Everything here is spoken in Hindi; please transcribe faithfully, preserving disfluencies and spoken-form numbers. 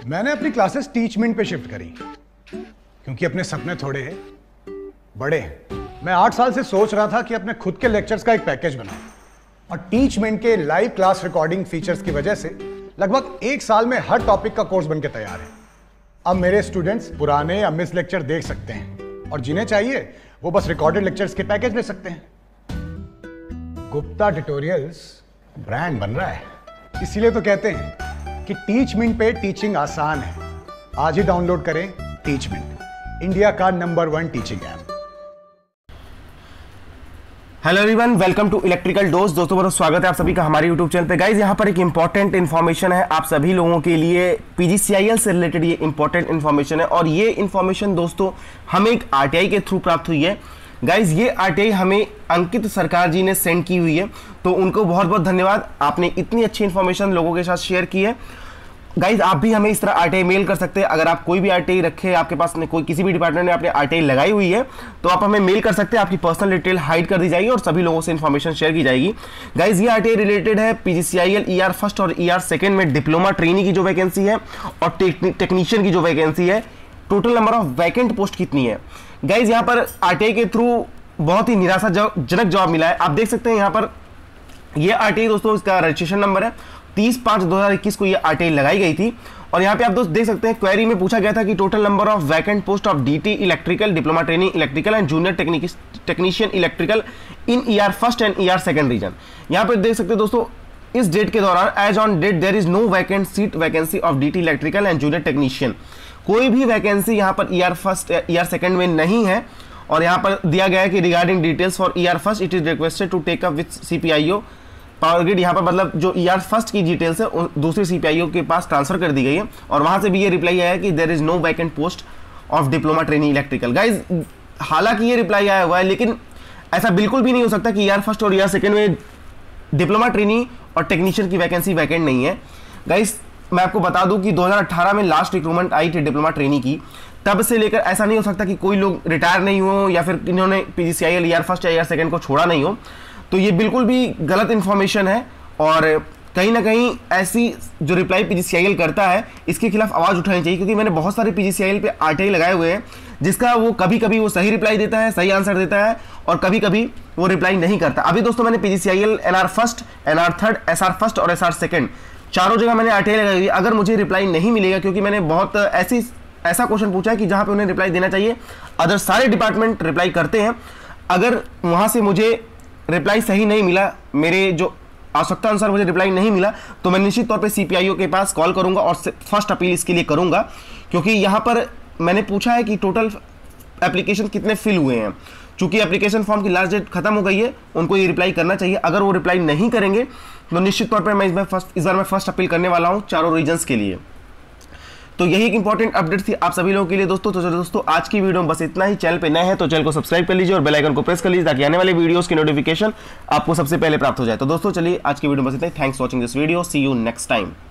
मैंने अपनी क्लासेस टीचमेंट पे शिफ्ट करी क्योंकि अपने सपने थोड़े बड़े हैं। मैं आठ साल से सोच रहा था कि अपने खुद के लेक्चर्स का एक पैकेज बनाऊं और टीचमेंट के लाइव क्लास रिकॉर्डिंग फीचर्स की वजह से लगभग एक साल में हर टॉपिक का कोर्स बनके तैयार है। अब मेरे स्टूडेंट्स पुराने या मिस लेक्चर देख सकते हैं और जिन्हें चाहिए वो बस रिकॉर्डेड लेक्चर्स के पैकेज ले सकते हैं। गुप्ता ट्यूटोरियल्स ब्रांड बन रहा है, इसीलिए तो कहते हैं कि टीचमेंट पे टीचिंग आसान है। आज ही डाउनलोड करें टीचमेंट, इंडिया का number one teaching app. Hello everyone, welcome to electrical dose. दोस्तों बहुत स्वागत है आप सभी का हमारे यूट्यूब चैनल पे। गाइज यहाँ पर एक इंपॉर्टेंट इन्फॉर्मेशन है आप सभी लोगों के लिए। पीजीसीआईएल से रिलेटेड ये इंपॉर्टेंट इन्फॉर्मेशन है और ये इन्फॉर्मेशन दोस्तों हमें एक आरटीआई के थ्रू प्राप्त हुई है। गाइज ये आरटीआई हमें अंकित सरकार जी ने सेंड की हुई है, तो उनको बहुत बहुत धन्यवाद। आपने इतनी अच्छी इन्फॉर्मेशन लोगों के साथ शेयर की है। गाइज आप भी हमें इस तरह आरटीआई मेल कर सकते हैं। अगर आप कोई भी आरटीआई रखे, आपके पास कोई किसी भी डिपार्टमेंट ने आपने आरटीआई लगाई हुई है, तो आप हमें मेल कर सकते हैं। आपकी पर्सनल डिटेल हाइड कर दी जाएगी और सभी लोगों से इन्फॉर्मेशन शेयर की जाएगी। गाइज ये आरटीआई रिलेटेड है पीजीसीआईएल ईआर फर्स्ट और ईआर सेकंड में डिप्लोमा ट्रेनी की जो वैकेंसी है और टेक्नीशियन की जो वैकेंसी है। Total number of vacant post कितनी है? गाइज यहाँ पर आरटीआई के थ्रू बहुत ही निराशाजनक जवाब मिला है। आप देख सकते हैं यहाँ पर ये आरटीआई दोस्तों, इसका रजिस्ट्रेशन नंबर है तीस पाँच दो हज़ार इक्कीस को ये आरटीआई लगाई गई थी। और यहाँ पे आप दोस्त देख सकते हैं क्वेरी में पूछा गया था कि total number of vacant post of DT electrical, diploma training electrical and junior technician electrical in ER first and ER second region. यहाँ पे देख सकते हैं दोस्तों, इस डेट के दौरान as on date there is no vacant seat vacancy of DT electrical and junior technician. कोई भी वैकेंसी यहाँ पर ईआर फर्स्ट ईआर सेकंड में नहीं है। और यहाँ पर दिया गया है कि regarding details for ER first it is requested to take up with CPIO power grid. यहाँ पर मतलब जो ईआर फर्स्ट की डिटेल्स है दूसरे सीपीआईओ के पास ट्रांसफर कर दी गई है और वहां से भी ये रिप्लाई आया है कि there is no vacant post of diploma training electrical. Guys हालांकि ये रिप्लाई आया हुआ है, लेकिन ऐसा बिल्कुल भी नहीं हो सकता कि ईआर फर्स्ट और ईआर सेकंड में डिप्लोमा ट्रेनिंग और टेक्नीशियन की वैकेंसी वैकेंट नहीं है। गाइज मैं आपको बता दूं कि दो हज़ार अठारह में लास्ट रिक्रूटमेंट आई थी डिप्लोमा ट्रेनिंग की, तब से लेकर ऐसा नहीं हो सकता कि कोई लोग रिटायर नहीं हो या फिर इन्होंने पीजीसीआईएल ईआर फर्स्ट या ईआर सेकंड को छोड़ा नहीं हो। तो ये बिल्कुल भी गलत इन्फॉर्मेशन है और कहीं ना कहीं ऐसी जो रिप्लाई पीजीसीआईएल करता है इसके खिलाफ आवाज़ उठानी चाहिए, क्योंकि मैंने बहुत सारे पीजीसीआईएल पे आरटीआई लगाए हुए हैं जिसका वो कभी कभी वो सही रिप्लाई देता है, सही आंसर देता है और कभी कभी वो रिप्लाई नहीं करता। अभी दोस्तों मैंने PGCIL NR first, NR third, SR first और एसआर सेकंड चारों जगह मैंने आरटीआई लगाई हुई। अगर मुझे रिप्लाई नहीं मिलेगा, क्योंकि मैंने बहुत ऐसी ऐसा क्वेश्चन पूछा है कि जहां पे उन्हें रिप्लाई देना चाहिए, अदर सारे डिपार्टमेंट रिप्लाई करते हैं, अगर वहां से मुझे रिप्लाई सही नहीं मिला, मेरे जो आवश्यकता अनुसार मुझे रिप्लाई नहीं मिला, तो मैं निश्चित तौर पे सीपीआईओ के पास कॉल करूंगा और फर्स्ट अपील इसके लिए करूंगा। क्योंकि यहां पर मैंने पूछा है कि टोटल एप्लीकेशन कितने फिल हुए हैं। चूंकि एप्लीकेशन फॉर्म की लास्ट डेट खत्म हो गई है, उनको ये रिप्लाई करना चाहिए। अगर वो रिप्लाई नहीं करेंगे तो निश्चित तौर पर मैं इस बार फर्स्ट इस बार मैं फर्स्ट अपील करने वाला हूँ चारों रीजन्स के लिए। तो यही एक इंपॉर्टेंट अपडेट थी आप सभी लोगों के लिए दोस्तों। तो चलो दोस्तों आज की वीडियो में बस इतना ही। चैनल पे नए हैं तो चैनल को सब्सक्राइब कर लीजिए और बेल आइकन को प्रेस कर लीजिए ताकि आने वाले वीडियोस की नोटिफिकेशन आपको सबसे पहले प्राप्त हो जाए। तो दोस्तों चलिए आज की वीडियो में बस इतना ही। Thanks for watching this video, see you next time.